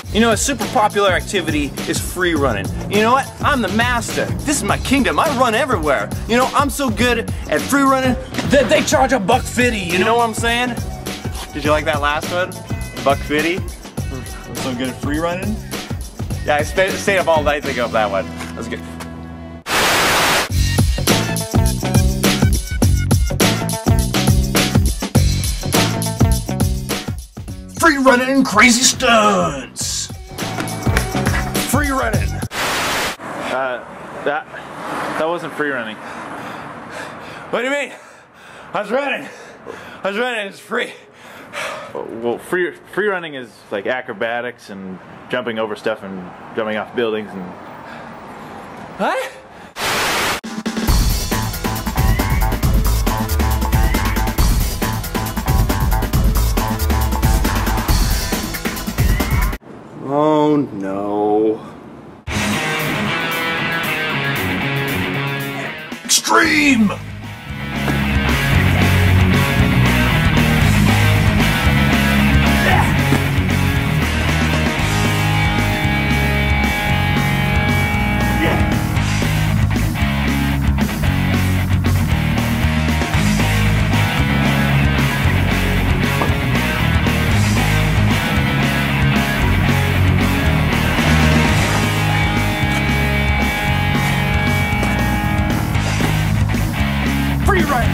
You know, a super popular activity is free running. You know what? I'm the master. This is my kingdom. I run everywhere. You know, I'm so good at free running that they charge $1.50. You know what I'm saying? Did you like that last one? $1.50? I'm so good at free running? Yeah, I stayed up all night thinking of that one. That's good. Free running crazy stunts. Free running. That wasn't free running. What do you mean? I was running. It's free. Well, free running is like acrobatics and jumping over stuff and jumping off buildings and. What? Oh no. Extreme! Free running!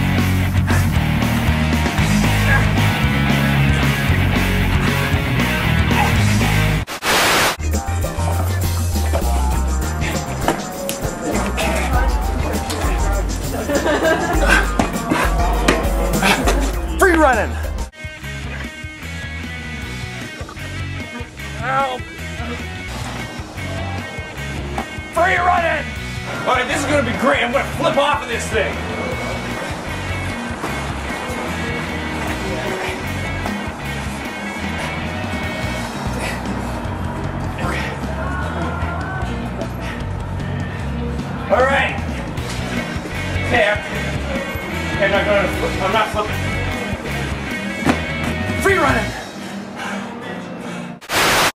Free running! Ow. Free running! Alright, this is gonna be great. I'm gonna flip off of this thing. Alright. There. Okay, I'm not flipping. Free running!